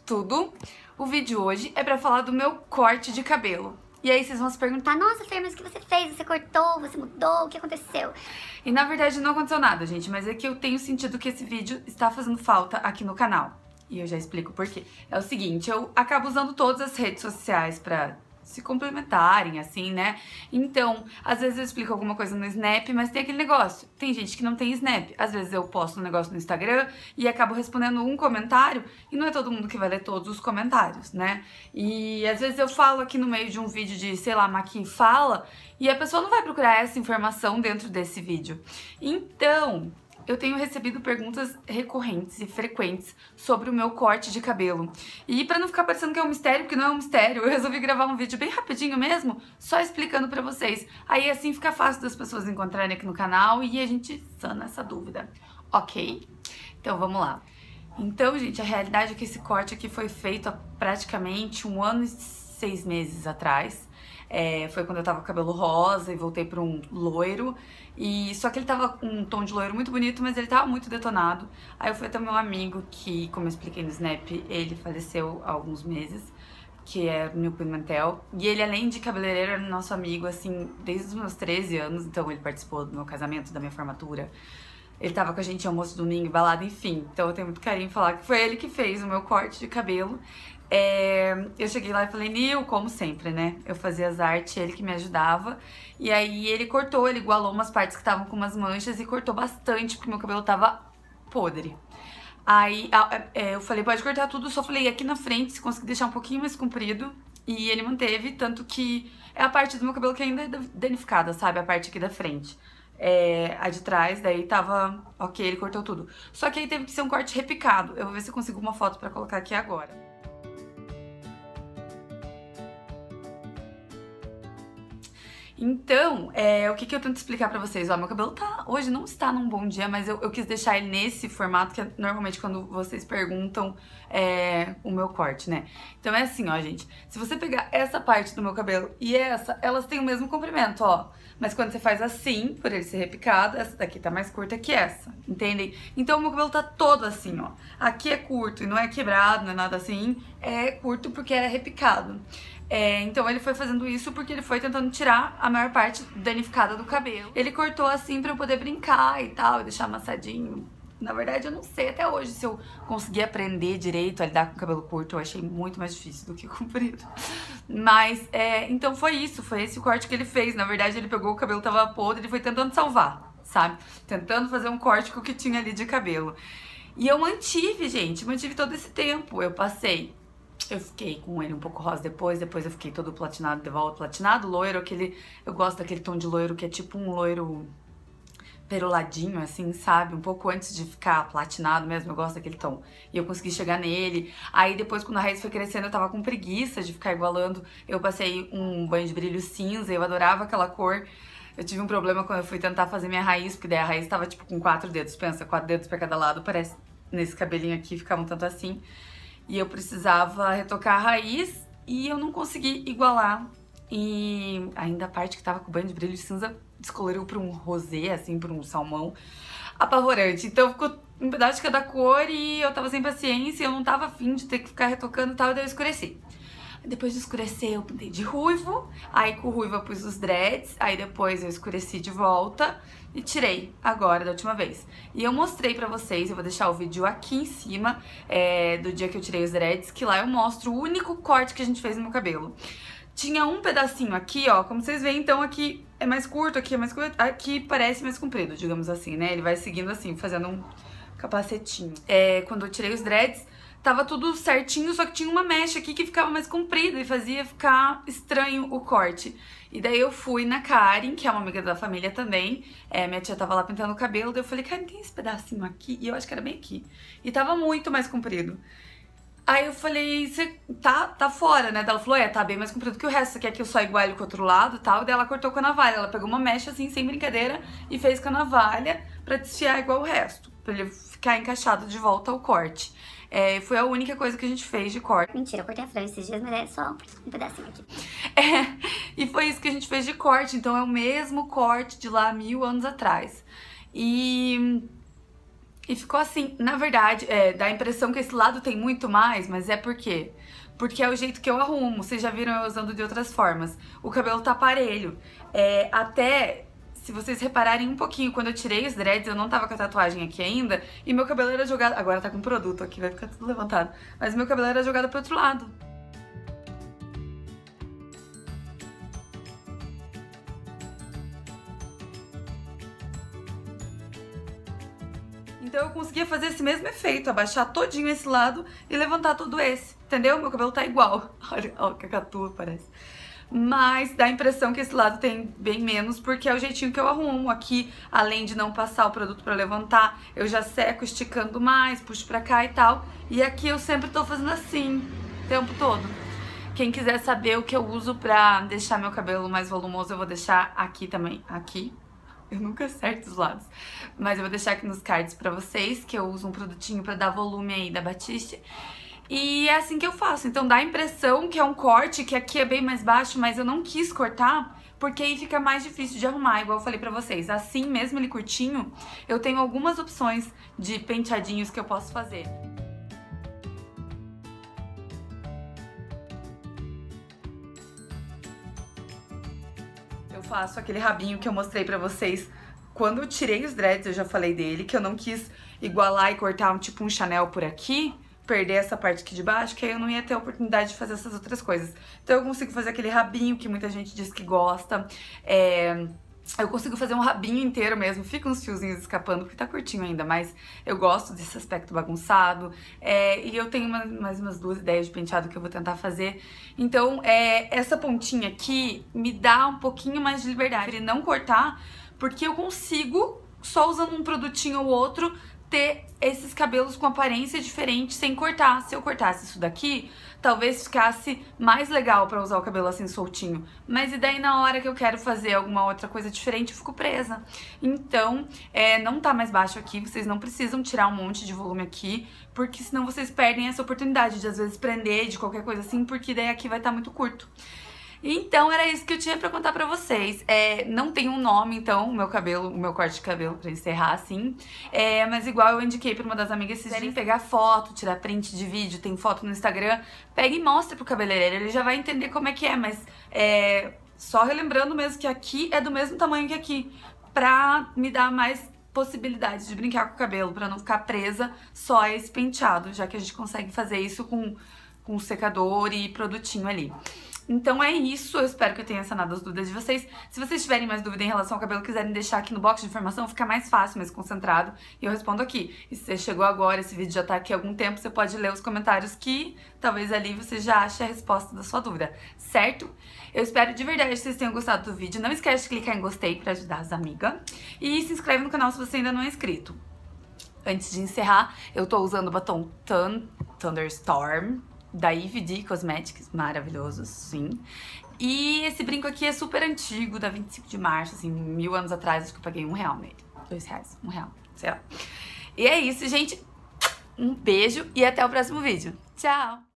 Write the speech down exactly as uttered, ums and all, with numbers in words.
tudo! O vídeo hoje é pra falar do meu corte de cabelo. E aí vocês vão se perguntar, nossa, Fer, mas o que você fez? Você cortou? Você mudou? O que aconteceu? E na verdade não aconteceu nada, gente, mas é que eu tenho sentido que esse vídeo está fazendo falta aqui no canal. E eu já explico por quê. É o seguinte, eu acabo usando todas as redes sociais pra se complementarem, assim, né? Então, às vezes eu explico alguma coisa no Snap, mas tem aquele negócio. Tem gente que não tem Snap. Às vezes eu posto um negócio no Instagram e acabo respondendo um comentário e não é todo mundo que vai ler todos os comentários, né? E às vezes eu falo aqui no meio de um vídeo de, sei lá, Maqui fala e a pessoa não vai procurar essa informação dentro desse vídeo. Então, eu tenho recebido perguntas recorrentes e frequentes sobre o meu corte de cabelo. E pra não ficar parecendo que é um mistério, porque não é um mistério, eu resolvi gravar um vídeo bem rapidinho mesmo, só explicando pra vocês. Aí assim fica fácil das pessoas encontrarem aqui no canal e a gente sana essa dúvida, ok? Então vamos lá. Então, gente, a realidade é que esse corte aqui foi feito há praticamente um ano e seis meses atrás. É, foi quando eu tava com cabelo rosa e voltei pra um loiro. E só que ele tava com um tom de loiro muito bonito, mas ele tava muito detonado. Aí eu fui até meu amigo, que, como eu expliquei no Snap, ele faleceu há alguns meses, que é o Nil Pimentel. E ele, além de cabeleireiro, era nosso amigo, assim, desde os meus treze anos. Então ele participou do meu casamento, da minha formatura. Ele tava com a gente em almoço, domingo, balada, enfim. Então eu tenho muito carinho em falar que foi ele que fez o meu corte de cabelo. É, eu cheguei lá e falei, Nil, como sempre, né? Eu fazia as artes, ele que me ajudava. E aí ele cortou, ele igualou umas partes que estavam com umas manchas e cortou bastante, porque meu cabelo tava podre. Aí é, eu falei, pode cortar tudo, só falei aqui na frente, se conseguir deixar um pouquinho mais comprido. E ele manteve, tanto que é a parte do meu cabelo que ainda é danificada, sabe? A parte aqui da frente. É, a de trás, daí tava ok, ele cortou tudo. Só que aí teve que ser um corte repicado. Eu vou ver se eu consigo uma foto pra colocar aqui agora. Então, é, o que, que eu tento explicar pra vocês? Ó, meu cabelo tá, hoje não está num bom dia, mas eu, eu quis deixar ele nesse formato, que é normalmente quando vocês perguntam é, o meu corte, né? Então é assim, ó, gente. Se você pegar essa parte do meu cabelo e essa, elas têm o mesmo comprimento, ó. Mas quando você faz assim, por ele ser repicado, essa daqui tá mais curta que essa, entendem? Então o meu cabelo tá todo assim, ó. Aqui é curto e não é quebrado, não é nada assim. É curto porque é repicado. É, então ele foi fazendo isso porque ele foi tentando tirar a maior parte danificada do cabelo. Ele cortou assim pra eu poder brincar e tal, e deixar amassadinho. Na verdade eu não sei até hoje se eu consegui aprender direito a lidar com o cabelo curto. Eu achei muito mais difícil do que comprido. Mas, é, então foi isso, foi esse o corte que ele fez. Na verdade ele pegou o cabelo, tava podre, ele foi tentando salvar, sabe? Tentando fazer um corte com o que tinha ali de cabelo. E eu mantive, gente, mantive todo esse tempo. Eu passei... Eu fiquei com ele um pouco rosa depois, depois eu fiquei todo platinado de volta, platinado, loiro, aquele... Eu gosto daquele tom de loiro que é tipo um loiro peroladinho, assim, sabe? Um pouco antes de ficar platinado mesmo, eu gosto daquele tom. E eu consegui chegar nele. Aí depois, quando a raiz foi crescendo, eu tava com preguiça de ficar igualando. Eu passei um banho de brilho cinza, eu adorava aquela cor. Eu tive um problema quando eu fui tentar fazer minha raiz, porque daí a raiz tava tipo com quatro dedos, pensa, quatro dedos pra cada lado, parece nesse cabelinho aqui, ficava um tanto assim. E eu precisava retocar a raiz e eu não consegui igualar. E ainda a parte que tava com o banho de brilho cinza descoloriu pra um rosé, assim, pra um salmão apavorante. Então ficou um pedaço de cada cor e eu tava sem paciência, eu não tava afim de ter que ficar retocando e tal, e daí eu escureci. Depois de escurecer, eu pintei de ruivo, aí com o ruivo eu pus os dreads, aí depois eu escureci de volta e tirei agora da última vez. E eu mostrei pra vocês, eu vou deixar o vídeo aqui em cima é, do dia que eu tirei os dreads, que lá eu mostro o único corte que a gente fez no meu cabelo. Tinha um pedacinho aqui, ó, como vocês veem, então aqui é mais curto, aqui é mais curto, aqui parece mais comprido, digamos assim, né? Ele vai seguindo assim, fazendo um capacetinho. É, quando eu tirei os dreads, tava tudo certinho, só que tinha uma mecha aqui que ficava mais comprida e fazia ficar estranho o corte. E daí eu fui na Karen, que é uma amiga da família também, é, minha tia tava lá pintando o cabelo, daí eu falei, Karen, tem esse pedacinho aqui? E eu acho que era bem aqui. E tava muito mais comprido. Aí eu falei, você tá, tá fora, né? Daí ela falou, é, tá bem mais comprido que o resto, você quer que eu só iguale com o outro lado e tal? Daí ela cortou com a navalha, ela pegou uma mecha assim, sem brincadeira, e fez com a navalha pra desfiar igual o resto, pra ele ficar encaixado de volta ao corte. É, foi a única coisa que a gente fez de corte. Mentira, eu cortei a franja esses dias, mas é só um pedacinho aqui. É, e foi isso que a gente fez de corte, então é o mesmo corte de lá mil anos atrás. E E ficou assim. Na verdade, é, dá a impressão que esse lado tem muito mais, mas é por quê? Porque é o jeito que eu arrumo. Vocês já viram eu usando de outras formas. O cabelo tá parelho. É, até, se vocês repararem um pouquinho, quando eu tirei os dreads, eu não tava com a tatuagem aqui ainda. E meu cabelo era jogado... Agora tá com produto aqui, vai ficar tudo levantado. Mas meu cabelo era jogado pro outro lado. Então eu conseguia fazer esse mesmo efeito, abaixar todinho esse lado e levantar todo esse, entendeu? Meu cabelo tá igual. Olha, olha que a cacatua parece. Mas dá a impressão que esse lado tem bem menos, porque é o jeitinho que eu arrumo. Aqui, além de não passar o produto pra levantar, eu já seco esticando mais, puxo pra cá e tal. E aqui eu sempre tô fazendo assim, o tempo todo. Quem quiser saber o que eu uso pra deixar meu cabelo mais volumoso, eu vou deixar aqui também, aqui. Eu nunca acerto os lados. Mas eu vou deixar aqui nos cards pra vocês, que eu uso um produtinho pra dar volume aí da Batiste. E é assim que eu faço. Então dá a impressão que é um corte, que aqui é bem mais baixo, mas eu não quis cortar, porque aí fica mais difícil de arrumar, igual eu falei pra vocês. Assim, mesmo ele curtinho, eu tenho algumas opções de penteadinhos que eu posso fazer. Eu faço aquele rabinho que eu mostrei pra vocês quando eu tirei os dreads, eu já falei dele, que eu não quis igualar e cortar um tipo um Chanel por aqui, perder essa parte aqui de baixo, que aí eu não ia ter a oportunidade de fazer essas outras coisas. Então eu consigo fazer aquele rabinho que muita gente diz que gosta, é... eu consigo fazer um rabinho inteiro mesmo, fica uns fiozinhos escapando, porque tá curtinho ainda, mas eu gosto desse aspecto bagunçado, é... e eu tenho uma, mais umas duas ideias de penteado que eu vou tentar fazer. Então é... essa pontinha aqui me dá um pouquinho mais de liberdade, não cortar, porque eu consigo, só usando um produtinho ou outro, ter esses cabelos com aparência diferente sem cortar. Se eu cortasse isso daqui, talvez ficasse mais legal pra usar o cabelo assim soltinho. Mas e daí na hora que eu quero fazer alguma outra coisa diferente, eu fico presa. Então, é, não tá mais baixo aqui, vocês não precisam tirar um monte de volume aqui, porque senão vocês perdem essa oportunidade de às vezes prender de qualquer coisa assim, porque daí aqui vai estar muito curto. Então era isso que eu tinha pra contar pra vocês. É, não tem um nome, então, o meu cabelo, o meu corte de cabelo, pra encerrar assim. É, mas igual eu indiquei pra uma das amigas, se querem pegar foto, tirar print de vídeo, tem foto no Instagram, pega e mostra pro cabeleireiro, ele já vai entender como é que é, mas é, só relembrando mesmo que aqui é do mesmo tamanho que aqui, pra me dar mais possibilidades de brincar com o cabelo, pra não ficar presa só a esse penteado, já que a gente consegue fazer isso com, com secador e produtinho ali. Então é isso, eu espero que eu tenha sanado as dúvidas de vocês. Se vocês tiverem mais dúvida em relação ao cabelo, quiserem deixar aqui no box de informação, fica mais fácil, mais concentrado, e eu respondo aqui. E se você chegou agora, esse vídeo já tá aqui há algum tempo, você pode ler os comentários que talvez ali você já ache a resposta da sua dúvida, certo? Eu espero de verdade que vocês tenham gostado do vídeo. Não esquece de clicar em gostei pra ajudar as amigas. E se inscreve no canal se você ainda não é inscrito. Antes de encerrar, eu tô usando o batom Thun Thunderstorm da Eve de Cosmetics, maravilhoso, sim. E esse brinco aqui é super antigo, da vinte e cinco de março, assim, mil anos atrás, acho que eu paguei um real nele. Dois reais, um real, sei lá. E é isso, gente. Um beijo e até o próximo vídeo. Tchau!